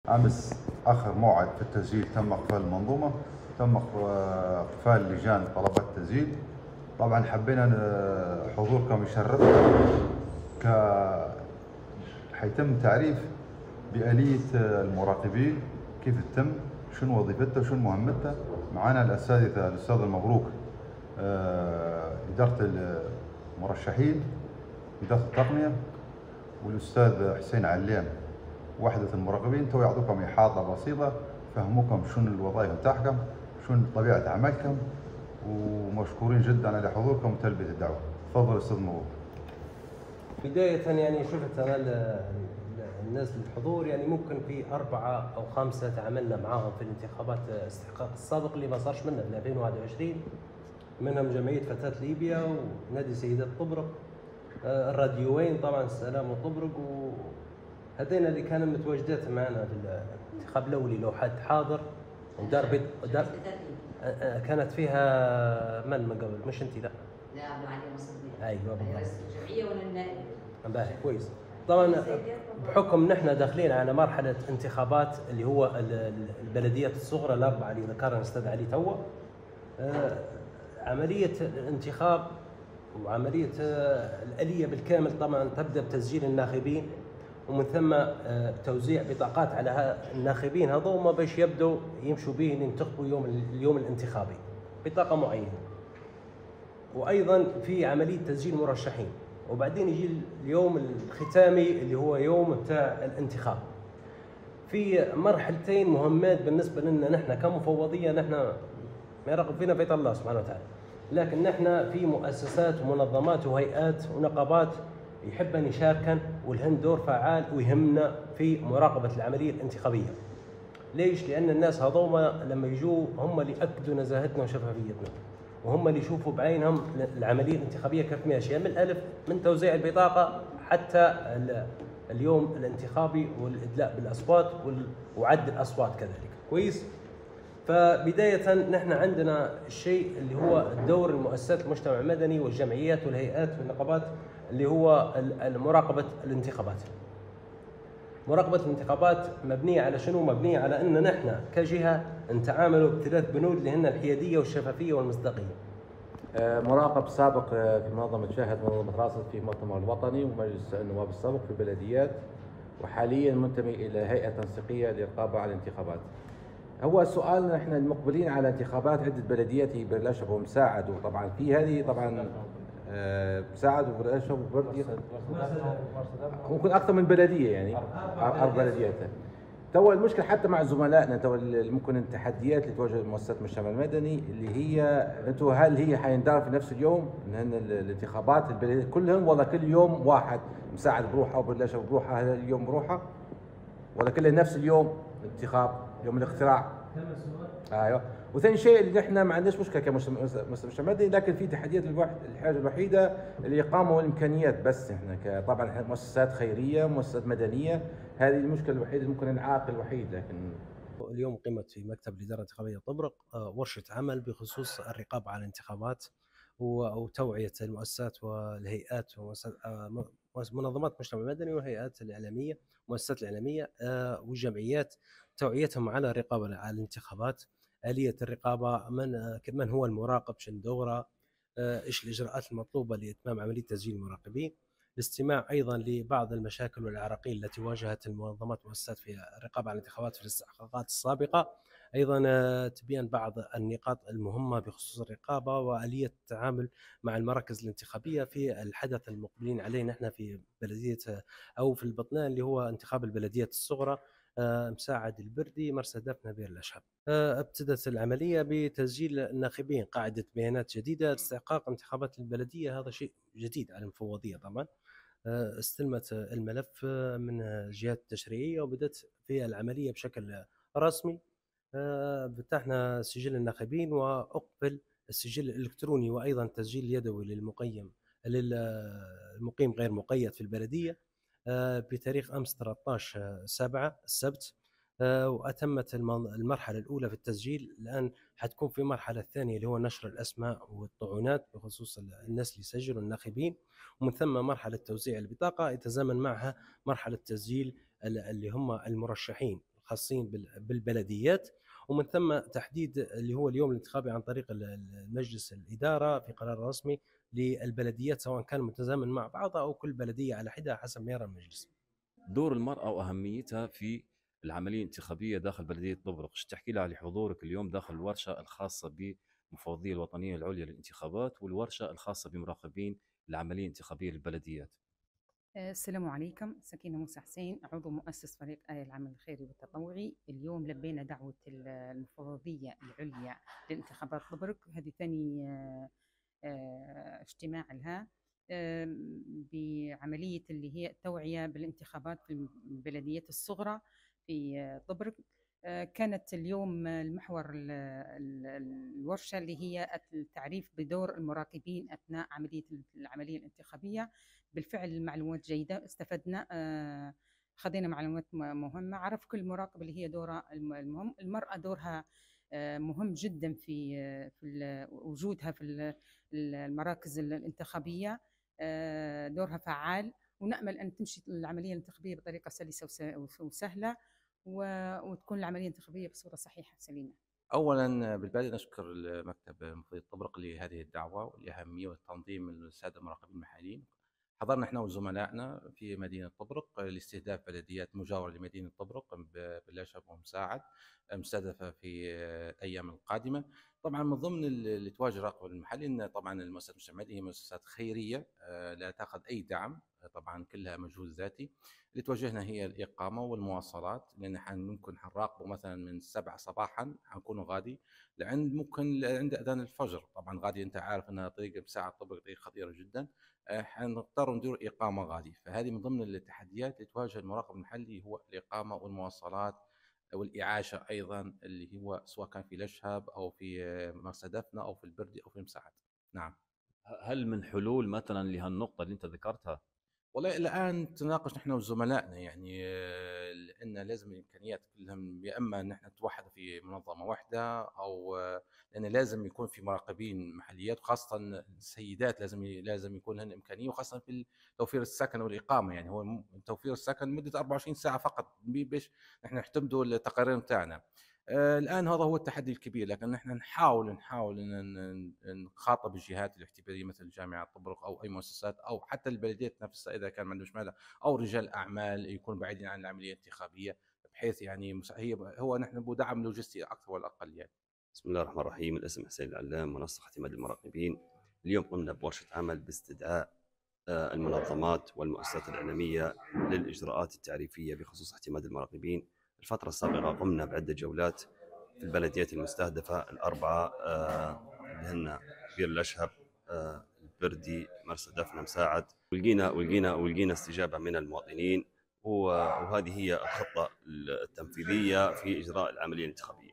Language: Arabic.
أمس آخر موعد في التسجيل تم إقفال المنظومة، تم إقفال لجان طلبات التسجيل. طبعا حبينا حضوركم يشرفنا، حيتم تعريف بآلية المراقبين، كيف تتم، شنو وظيفتها وشنو مهمتها. معنا الأساتذة الأستاذ المبروك إدارة المرشحين، إدارة التقنية، والأستاذ حسين علام وحدة المراقبين، تو يعطوكم إحاطة بسيطة، فهموكم شنو الوظائف بتاعكم، شنو طبيعة عملكم، ومشكورين جدا على حضوركم وتلبية الدعوة. تفضل أستاذ مبروك. بداية يعني شفت أنا الناس الحضور، يعني ممكن في 4 أو 5 تعاملنا معاهم في الانتخابات استحقاق السابق اللي ما صارش منه في 2021، منهم جمعية فتاة ليبيا ونادي سيدات طبرق، الراديوين طبعا السلام وطبرق، وهذين اللي كانوا متواجدات معنا في الانتخاب الأولي. لو حد حاضر ودار بيت دار كانت فيها من قبل، مش انت؟ لا لا علي مصدي. ايوه رئيس الجمعيه ولا النائب؟ باهي كويس. طبعا بحكم نحن داخلين على مرحله انتخابات اللي هو البلديات الصغرى الاربعه اللي ذكرها الاستاذ علي توا، عمليه الانتخاب وعمليه الاليه بالكامل طبعا تبدا بتسجيل الناخبين، ومن ثم توزيع بطاقات على الناخبين هذوما باش يبدوا يمشوا به ينتخبوا اليوم الانتخابي بطاقه معينه. وايضا في عمليه تسجيل مرشحين، وبعدين يجي اليوم الختامي اللي هو يوم بتاع الانتخاب. في مرحلتين مهمات بالنسبه لنا نحن كمفوضيه، نحن ما يراقب فينا بيت الله سبحانه وتعالى، لكن نحن في مؤسسات ومنظمات وهيئات ونقابات يحب ان يشاركن ولهن دور فعال ويهمنا في مراقبه العمليه الانتخابيه. ليش؟ لان الناس هذوما لما يجوا هم اللي ياكدوا نزاهتنا وشفافيتنا، وهم اللي يشوفوا بعينهم العمليه الانتخابيه كيف ماشيه من الالف، من توزيع البطاقه حتى اليوم الانتخابي والادلاء بالاصوات وعد الاصوات كذلك. كويس؟ فبدايه نحن عندنا الشيء اللي هو الدور المؤسسات المجتمع المدني والجمعيات والهيئات والنقابات اللي هو مراقبه الانتخابات. مراقبة الانتخابات مبنية على شنو؟ مبنية على أن نحن كجهة نتعاملوا ب3 بنود اللي هن الحيادية والشفافية والمصداقية. مراقب سابق في منظمة شاهد، منظمة راصد في المؤتمر الوطني ومجلس النواب السابق في البلديات، وحاليا منتمي إلى هيئة تنسيقية للرقابة على الانتخابات. هو السؤال، نحن المقبلين على انتخابات عدة بلديات يبلشوا مساعد، وطبعا في هذه طبعا مساعد وبلشوا ممكن أكثر من بلدية، يعني 4 بلديات. تو المشكله حتى مع زملائنا، تو ممكن التحديات اللي تواجه مؤسسات المجتمع المدني اللي هي انتم، هل هي حيندار في نفس اليوم ان الانتخابات البلديه كلهم، ولا كل يوم واحد مساعد بروحه وبلشه بروحه، هذا اليوم بروحه، ولا كله نفس اليوم الانتخاب يوم الاختراع؟ ايوه. وثاني شيء اللي نحن ما عندناش مشكله كمجتمع مدني، لكن في تحديات الحاجه الوحيده الاقامه والامكانيات. بس احنا طبعا مؤسسات خيريه، مؤسسات مدنيه، هذه المشكله الوحيده ممكن العائق الوحيد. لكن اليوم قمت في مكتب الاداره الانتخابيه طبرق ورشه عمل بخصوص الرقابه على الانتخابات وتوعيه المؤسسات والهيئات ومنظمات المجتمع المدني والهيئات الاعلاميه، المؤسسات الاعلاميه والجمعيات، توعيتهم على الرقابه على الانتخابات، آلية الرقابة، من هو المراقب، شن دوره، ايش الإجراءات المطلوبة لإتمام عملية تسجيل المراقبين، الاستماع أيضا لبعض المشاكل والعراقيل التي واجهت المنظمات والمؤسسات في الرقابة على الانتخابات في الاستحقاقات السابقة، أيضا تبيان بعض النقاط المهمة بخصوص الرقابة وآلية التعامل مع المراكز الانتخابية في الحدث المقبلين عليه نحن في بلدية أو في البطنان اللي هو انتخاب البلديات الصغرى، مساعد البردي، مرسى دفنة، بير الأشهب. ابتدت العملية بتسجيل الناخبين، قاعدة بيانات جديدة لاستحقاق انتخابات البلدية، هذا شيء جديد على المفوضية طبعا. استلمت الملف من الجهات التشريعية وبدأت في العملية بشكل رسمي. فتحنا سجل الناخبين وأقبل السجل الإلكتروني وأيضا التسجيل اليدوي للمقيم غير مقيد في البلدية بتاريخ أمس 13/7 السبت. وأتمت المرحلة الأولى في التسجيل. الآن حتكون في المرحلة الثانية اللي هو نشر الأسماء والطعونات بخصوص الناس اللي يسجلوا الناخبين، ومن ثم مرحلة توزيع البطاقة يتزامن معها مرحلة تسجيل اللي هم المرشحين خاصين بالبلديات، ومن ثم تحديد اللي هو اليوم الانتخابي عن طريق مجلس الإدارة في قرار رسمي للبلديات، سواء كان متزامن مع بعضها أو كل بلدية على حدة حسب ما يرى المجلس. دور المرأة وأهميتها في العملية الانتخابية داخل بلدية طبرق، ايش تحكي لها لحضورك اليوم داخل الورشة الخاصة بالمفوضية الوطنية العليا للانتخابات والورشة الخاصة بمراقبين العملية الانتخابية للبلديات؟ السلام عليكم، سكينة موسى حسين، عضو مؤسس فريق العمل الخيري والتطوعي. اليوم لبينا دعوة المفوضية العليا للانتخابات طبرق، هذه ثاني اجتماع لها بعملية اللي هي التوعية بالانتخابات في البلديات الصغرى في طبرق. كانت اليوم المحور الورشة اللي هي التعريف بدور المراقبين أثناء العملية الانتخابية. بالفعل المعلومات جيدة، استفدنا، خذينا معلومات مهمة. عرف كل مراقب اللي هي دورها المهم. المرأة دورها مهم جدا في وجودها في المراكز الانتخابية، دورها فعال، ونأمل أن تمشي العملية الانتخابية بطريقة سلسة وسهلة، وتكون العملية الانتخابية بصورة صحيحة سليمة. اولا بالبدايه نشكر مكتب مفوضيه طبرق لهذه الدعوه والاهميه والتنظيم من الساده المراقبين المحليين. حضرنا احنا وزملائنا في مدينه طبرق لاستهداف بلديات مجاوره لمدينه طبرق بلاشب ومساعد مستهدفه في الايام القادمه. طبعا من ضمن اللي تواجه الراقب المحلي ان طبعا المؤسسات المجتمعيه هي مؤسسات خيريه لا تاخذ اي دعم، طبعا كلها مجهود ذاتي. اللي تواجهنا هي الاقامه والمواصلات، لان ممكن حنراقبه مثلا من 7 صباحا حنكونوا غادي ممكن عند اذان الفجر. طبعا غادي انت عارف انها طريق بساعه طبرق طريق خطيره جدا، حنضطر ندير اقامه غادي. فهذه من ضمن التحديات اللي تواجه المراقب المحلي، هو الاقامه والمواصلات والاعاشه ايضا، اللي هو سواء كان في لشهب او في مستهدفنا او في البردي او في مساعد. نعم. هل من حلول مثلا لهالنقطة اللي انت ذكرتها؟ والله الان تناقش نحن وزملائنا، يعني لان لازم الامكانيات كلهم يا اما ان احنا نتوحد في منظمه واحده، او لان لازم يكون في مراقبين محليات، وخاصه السيدات لازم يكون لهن امكانيه، وخاصه في توفير السكن والاقامه. يعني هو توفير السكن مده 24 ساعه فقط باش نحن نعتمدوا التقارير نتاعنا. الان هذا هو التحدي الكبير، لكن نحن نحاول ان نخاطب الجهات الاعتباريه مثل جامعه طبرق او اي مؤسسات، او حتى البلديات نفسها اذا كان ما عندهمش مال، او رجال اعمال يكونوا بعيدين عن العمليه الانتخابيه، بحيث يعني هو نحن بدعم لوجستي اكثر ولا اقل يعني. بسم الله الرحمن الرحيم. الاسم حسين العلام، منسق اعتماد المراقبين. اليوم قمنا بورشه عمل باستدعاء المنظمات والمؤسسات الاعلاميه للاجراءات التعريفيه بخصوص اعتماد المراقبين. الفترة السابقة قمنا بعدة جولات في البلديات المستهدفة الأربعة، اللي هن بير الأشهب، البردي، مرسى دفنة، مساعد، ولقينا استجابة من المواطنين، وهذه هي الخطة التنفيذية في إجراء العملية الانتخابية.